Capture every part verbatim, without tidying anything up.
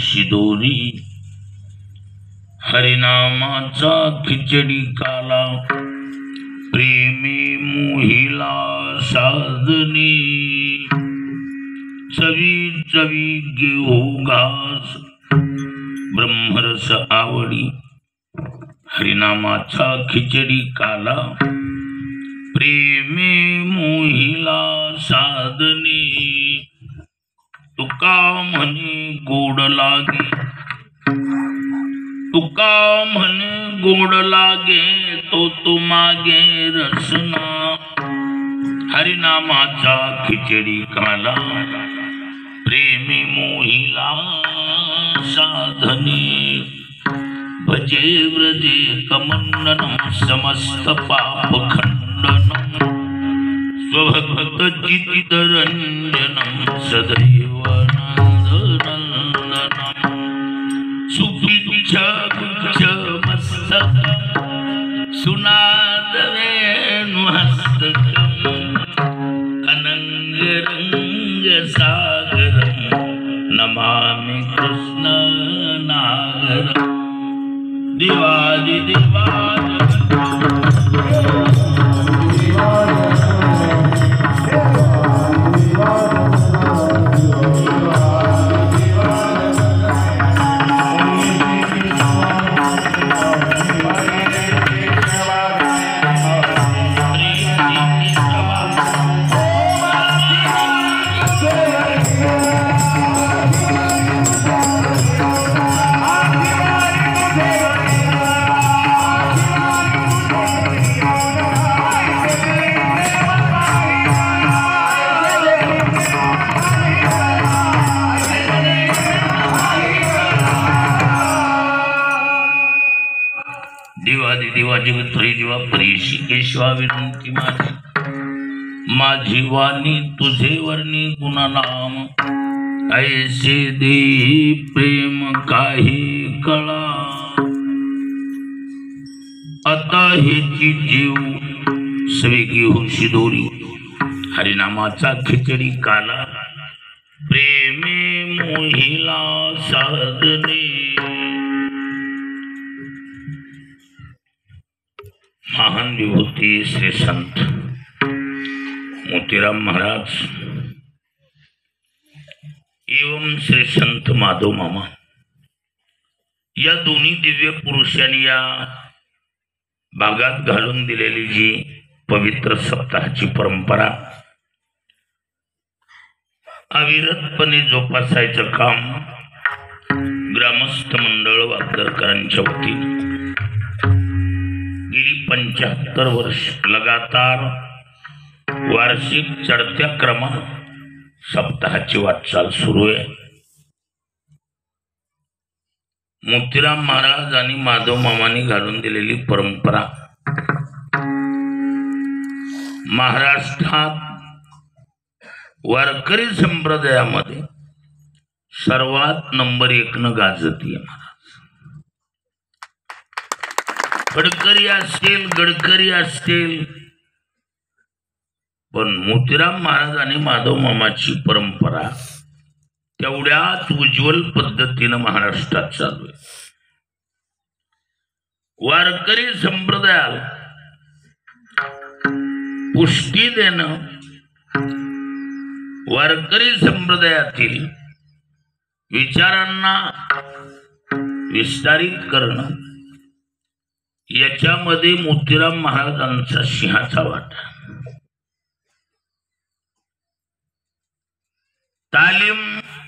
शिदोरी हरिनामाचा खिचडी काला प्रेमी मोहिला साधनी चवी चवी घेऊ घास ब्रह्मरस आवडी हरिनामाचा खिचडी काला प्रेमी मोहिला साधनी तुका म्हणे गोड लागे तुका म्हणे गोड लागे तो तू मागे रसना हरिनामाचा खिचडी काला प्रेमी मोहिला साधनी भजे व्रजे कमंडनम समस्त पाप खंडनम स्वभक्त चित्तरंजनम सदैव नंदनंदनम सुपिच्छ गुच्छ मस्तक सुनाद वेणुहस्तकम अनंग रंग सागरम नमामि कृष्ण नागरम दिवादि दिवादि देवाजी त्रय जीवा परीशी केशवा विनंती माझी माझी वाणी तुझे वर्णी गुणनाम ऐसे दे प्रेम काही कळा आता हेची जीव स्वेगी हो शिदोरी हरिनामाचा खिचडी काला प्रेमे मोहिला साधने महान विभूती श्री संत मोतीराम महाराज एवं श्री संत माधव मामा या दोन्ही दिव्य पुरुषांनी या भागात घालून दिलेली जी पवित्र सप्ताहाची परंपरा अविरतपणे जोपासायचं काम ग्रामस्थ मंडळ वागदरकरांच्या वतीने गेली पंच्याहत्तर वर्ष लगातार वार्षिक चढत्या क्रमात सप्ताहाची वाटचाल सुरू आहे. मोतीराम महाराज आणि माधव मामांनी घालून दिलेली परंपरा महाराष्ट्रात वारकरी संप्रदायामध्ये सर्वात नंबर एक न गाजती आहे. गडकरी असतील गडकरी असतील पण मोतीराम महाराज आणि माधव मामाची परंपरा तेवढ्याच उज्ज्वल पद्धतीने महाराष्ट्रात चालू आहे. वारकरी संप्रदायाला पुष्टी देणं वारकरी संप्रदायातील विचारांना विस्तारित करणं याच्यामध्ये मोतीराम महाराजांचा सिंहाचा वाटा. तालीम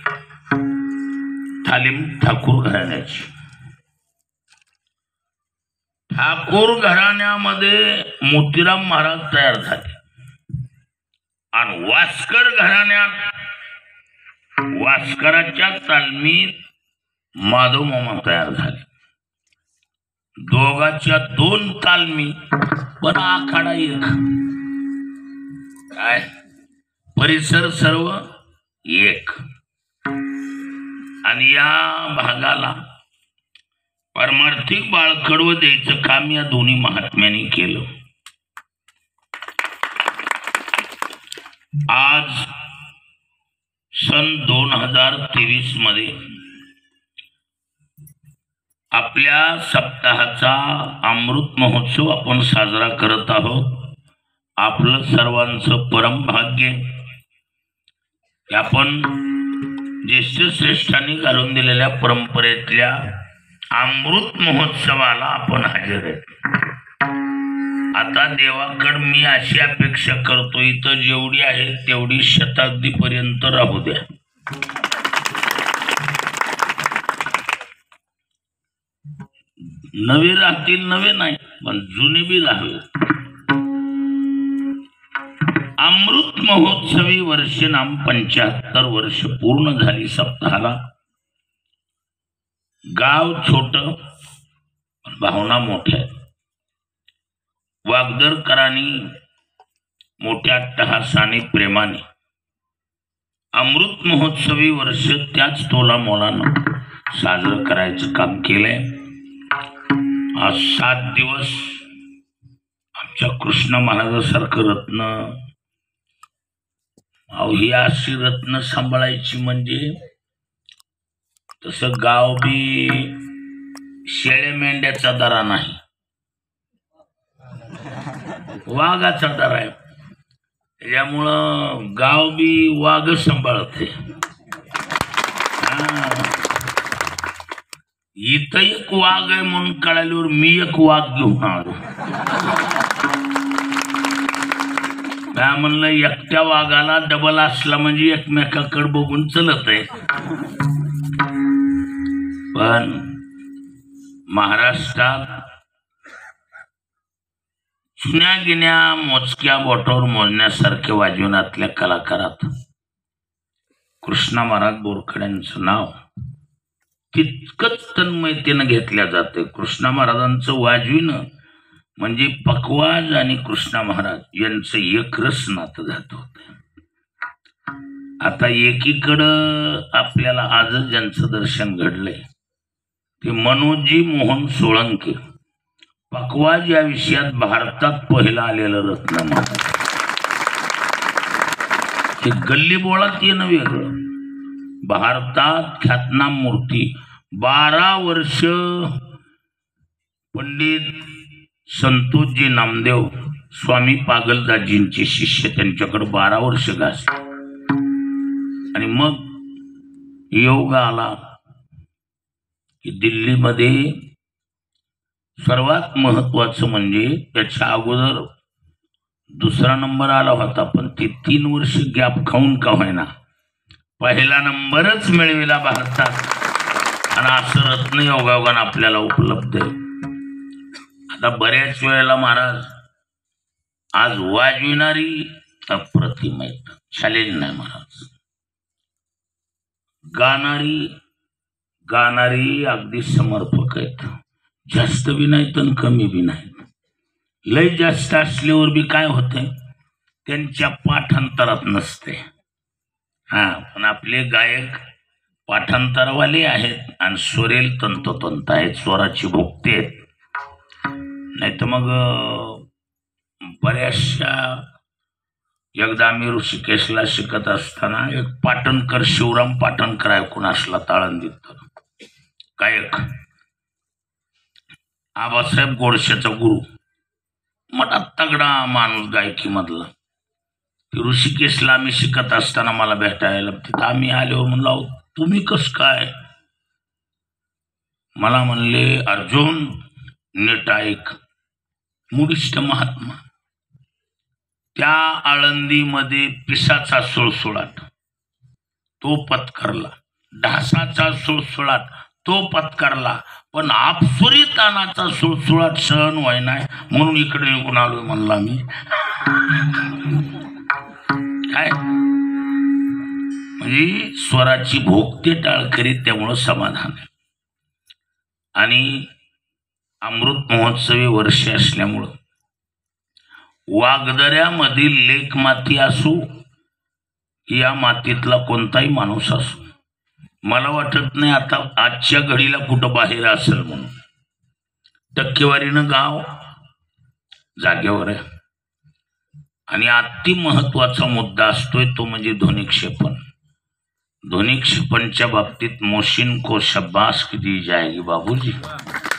तालीम ठाकूर घराण्याची ठाकूर घराण्यामध्ये मोतीराम महाराज तयार झाले आणि वास्कर घराण्यात वास्कराच्या तालमीत माधव मामा तयार झाले. दोघांच्या दोन तालमी पण आखाडा एक. काय परिसर सर्व एक. आणि या भागाला पारमार्थिक बाळकडवं द्यायचं काम या दोन्ही महात्म्यांनी केलं. आज सन दोन हजार तेवीस मध्ये आपल्या सप्ताहाचा अमृत महोत्सव आपण साजरा करत आहोत. आपलं सर्वांचं परम भाग्य आपण ज्येष्ठ श्रेष्ठांनी घालून दिलेल्या परंपरेतल्या अमृत महोत्सवाला आपण हजर आहेत. आता देवाकड मी अशी अपेक्षा करतो, इथं जेवढी आहे तेवढी शताब्दी पर्यंत राहू द्या. नवे राहतील, नवे नाही पण जुने बी राहावे. अमृत महोत्सवी वर्ष नाम पंच्याहत्तर वर्ष पूर्ण झाली सप्ताहाला. गाव छोट, भावना मोठ्या. वागदरकरांनी मोठ्या अट्टहासाने प्रेमाने अमृत महोत्सवी वर्ष त्याच तोला मोलानं साजरं करायचं काम केलंय. आज सात दिवस आमच्या कृष्ण महाराजासारखं रत्न, अहो ही अशी रत्न सांभाळायची म्हणजे तसं गाव बी शेळे मेंढ्याचा दरा नाही, वाघाचा दरा आहे. त्याच्यामुळं गाव बी वाघ सांभाळते. इथं एक वाघ आहे म्हणून कळाल्यावर मी एक वाघ घेऊन आलो. काय म्हणलं, एकट्या वाघाला डबल असला म्हणजे एकमेकाकडे बघून चलत आहे. पण महाराष्ट्रात जुन्या गिन्या मोजक्या बोटावर मोजण्यासारखे वाजवण्यातल्या कलाकारात कृष्णा महाराज बोरखड्यांचं नाव तितकंच तन्मयतेनं घेतल्या जाते. कृष्णा महाराजांचं वाजविणं म्हणजे पकवाज आणि कृष्णा महाराज यांचं एकरस नातं जात होतं. आता एकीकडं आपल्याला आजच ज्यांचं दर्शन घडलंय ते मनोजी मोहन सोळंके, पकवाज या विषयात भारतात पहिला आलेलं रत्न महाराज. हे गल्ली बोळात येणं वेगळं, भारतात ख्यातनाम मूर्ती. बारा वर्ष पंडित संतोषजी नामदेव स्वामी पागलदासजींचे शिष्य त्यांच्याकडे बारा वर्ष घासले आणि मग योग आला की दिल्लीमध्ये सर्वात महत्वाचं म्हणजे त्याच्या अगोदर दुसरा नंबर आला होता, पण ते तीन वर्ष गॅप खाऊन का होईना पहिला नंबरच मिळविला भारतात. आणि असं रत्न योगायोगानं आपल्याला उपलब्ध आहे. आता बऱ्याच वेळेला महाराज आज वाजविणारी अप्रतिम आहेत, चॅलेंज नाही महाराज. गाणारी गाणारी अगदी समर्पक आहेत, जास्त बी नाहीत आणि कमी बी नाहीत. लय जास्त असल्यावर बी काय होतंय, त्यांच्या पाठांतरात नसते. हा, पण आपले गायक पाठांतरवाले आहेत आणि स्वरेल तंतोतंत आहेत, स्वराची भोगते आहेत. नाही तर मग बऱ्याचशा, एकदा आम्ही ऋषिकेशला शिकत असताना एक पाटणकर, शिवराम पाटणकर ऐकून असला ताळंदीत गायक, आबासाहेब गोडशेचा गुरु, मोठा तगडा माणूस गायकी मधला. ऋषिकेशला आम्ही शिकत असताना मला भेटायला तिथं आम्ही आल्यावर म्हणलो, तुम्ही कस काय? मला म्हणले, अर्जुन नीट ऐक, मुडिष्ट महात्मा त्या आळंदीमध्ये पिसाचा सुळसुळाट तो पत्करला, ढासाचा सुळसुळाट तो पत्करला, पण आपसुरी तानाचा सुळसुळाट सहन व्हाय नाही म्हणून इकडे निघून आलोय म्हणला मी. काय म्हणजे स्वराची भोगते टाळकरी, त्यामुळं समाधान आहे. आणि अमृत महोत्सवी वर्ष असल्यामुळं वागदऱ्यामधील लेक माती असू या मातीतला कोणताही माणूस असो, मला वाटत नाही आता आजच्या घडीला कुठं बाहेर असेल म्हणून. टक्केवारीनं गाव जागेवर आहे. आणि अति महत्वाचा मुद्दा असतोय तो म्हणजे ध्वनिक्षेपण. ध्वनी क्षेपणच्या बाबतीत मोशिन को शब्बास दी जाएगी बाबूजी.